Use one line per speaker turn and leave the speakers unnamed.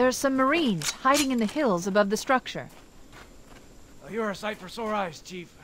are some Marines hiding in the hills above the structure.
You're a sight for sore eyes, Chief.